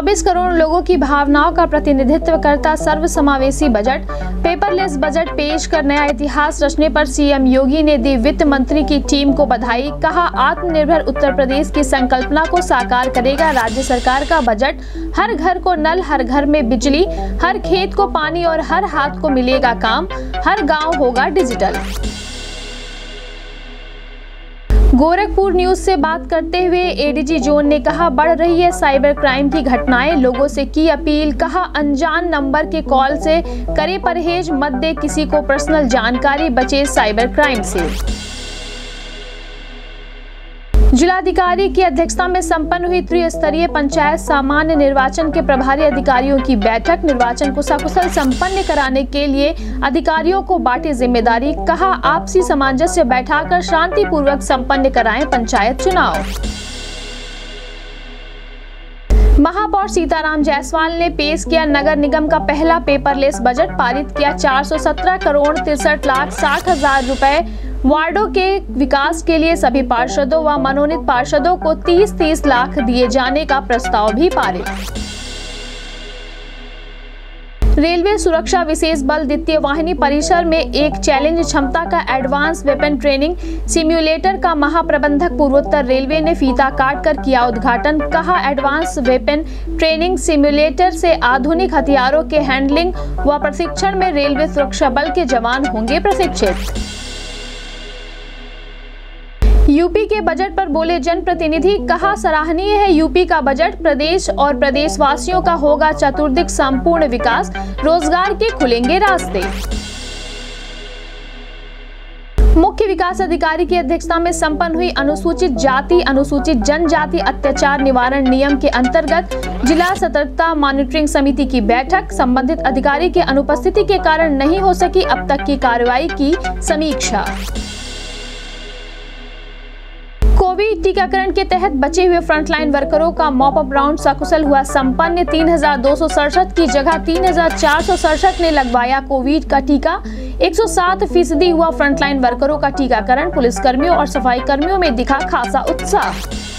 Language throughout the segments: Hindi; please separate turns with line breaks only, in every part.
24 करोड़ लोगों की भावनाओं का प्रतिनिधित्व करता सर्वसमावेशी बजट, पेपरलेस बजट पेश कर नया इतिहास रचने पर सीएम योगी ने दी वित्त मंत्री की टीम को बधाई। कहा, आत्मनिर्भर उत्तर प्रदेश की संकल्पना को साकार करेगा राज्य सरकार का बजट। हर घर को नल, हर घर में बिजली, हर खेत को पानी और हर हाथ को मिलेगा काम, हर गाँव होगा डिजिटल। गोरखपुर न्यूज से बात करते हुए एडीजी जोन ने कहा, बढ़ रही है साइबर क्राइम की घटनाएं, लोगों से की अपील। कहा, अनजान नंबर के कॉल से करे परहेज, मत दे किसी को पर्सनल जानकारी, बचे साइबर क्राइम से। जिलाधिकारी की अध्यक्षता में संपन्न हुई त्रिस्तरीय पंचायत सामान्य निर्वाचन के प्रभारी अधिकारियों की बैठक। निर्वाचन को सकुशल संपन्न कराने के लिए अधिकारियों को बांटी जिम्मेदारी। कहा, आपसी सामंजस्य बैठाकर शांतिपूर्वक संपन्न कराएं पंचायत चुनाव। महापौर सीताराम जायसवाल ने पेश किया नगर निगम का पहला पेपरलेस बजट, पारित किया 417 करोड़ 63,60,000 रुपए। वार्डों के विकास के लिए सभी पार्षदों व मनोनीत पार्षदों को 30-30 लाख दिए जाने का प्रस्ताव भी पारित। रेलवे सुरक्षा विशेष बल द्वितीय वाहिनी परिसर में एक चैलेंज क्षमता का एडवांस वेपन ट्रेनिंग सिम्युलेटर का महाप्रबंधक पूर्वोत्तर रेलवे ने फीता काट कर किया उद्घाटन। कहा, एडवांस वेपन ट्रेनिंग सिम्युलेटर से आधुनिक हथियारों के हैंडलिंग व प्रशिक्षण में रेलवे सुरक्षा बल के जवान होंगे प्रशिक्षित। यूपी के बजट पर बोले जनप्रतिनिधि। कहा, सराहनीय है यूपी का बजट, प्रदेश और प्रदेशवासियों का होगा चतुर्दिक संपूर्ण विकास, रोजगार के खुलेंगे रास्ते। मुख्य विकास अधिकारी की अध्यक्षता में संपन्न हुई अनुसूचित जाति अनुसूचित जनजाति अत्याचार निवारण नियम के अंतर्गत जिला सतर्कता मॉनिटरिंग समिति की बैठक। संबंधित अधिकारी के अनुपस्थिति के कारण नहीं हो सकी अब तक की कार्रवाई की समीक्षा। कोविड टीकाकरण के तहत बचे हुए फ्रंटलाइन वर्करों का मॉपअप राउंड सकुशल हुआ संपन्न। 3,267 की जगह 3,467 ने लगवाया कोविड का टीका। 107% हुआ फ्रंटलाइन वर्करों का टीकाकरण। पुलिसकर्मियों और सफाई कर्मियों में दिखा खासा उत्साह।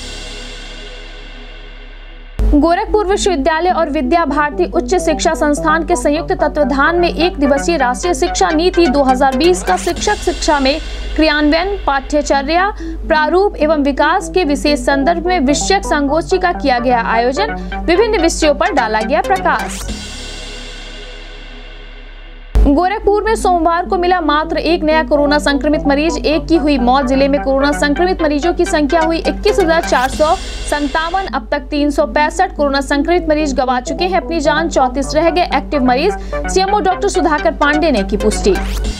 गोरखपुर विश्वविद्यालय और विद्या भारती उच्च शिक्षा संस्थान के संयुक्त तत्वाधान में एक दिवसीय राष्ट्रीय शिक्षा नीति 2020 का शिक्षक शिक्षा में क्रियान्वयन, पाठ्यचर्या प्रारूप एवं विकास के विशेष संदर्भ में विषयक संगोष्ठी का किया गया आयोजन। विभिन्न विषयों पर डाला गया प्रकाश। गोरखपुर में सोमवार को मिला मात्र एक नया कोरोना संक्रमित मरीज, एक की हुई मौत। जिले में कोरोना संक्रमित मरीजों की संख्या हुई 21,457। अब तक 365 कोरोना संक्रमित मरीज गंवा चुके हैं अपनी जान, 34 रह गए एक्टिव मरीज। सीएमओ डॉक्टर सुधाकर पांडे ने की पुष्टि।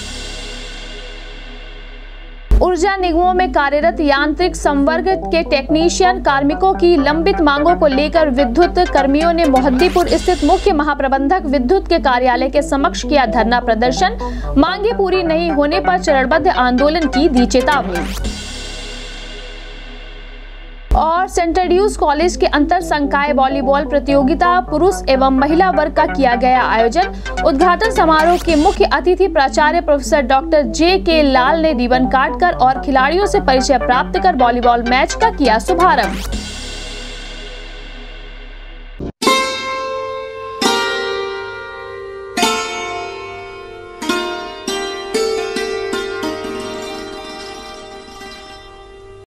ऊर्जा निगमों में कार्यरत यांत्रिक संवर्ग के टेक्नीशियन कार्मिकों की लंबित मांगों को लेकर विद्युत कर्मियों ने मोहद्दीपुर स्थित मुख्य महाप्रबंधक विद्युत के कार्यालय के समक्ष किया धरना प्रदर्शन। मांगे पूरी नहीं होने पर चरणबद्ध आंदोलन की दी चेतावनी। और सेंट ड्यूज कॉलेज के अंतर संकाय वॉलीबॉल प्रतियोगिता पुरुष एवं महिला वर्ग का किया गया आयोजन। उद्घाटन समारोह के मुख्य अतिथि प्राचार्य प्रोफेसर डॉक्टर जे.के. लाल ने रिबन काटकर और खिलाड़ियों से परिचय प्राप्त कर वॉलीबॉल मैच का किया शुभारंभ।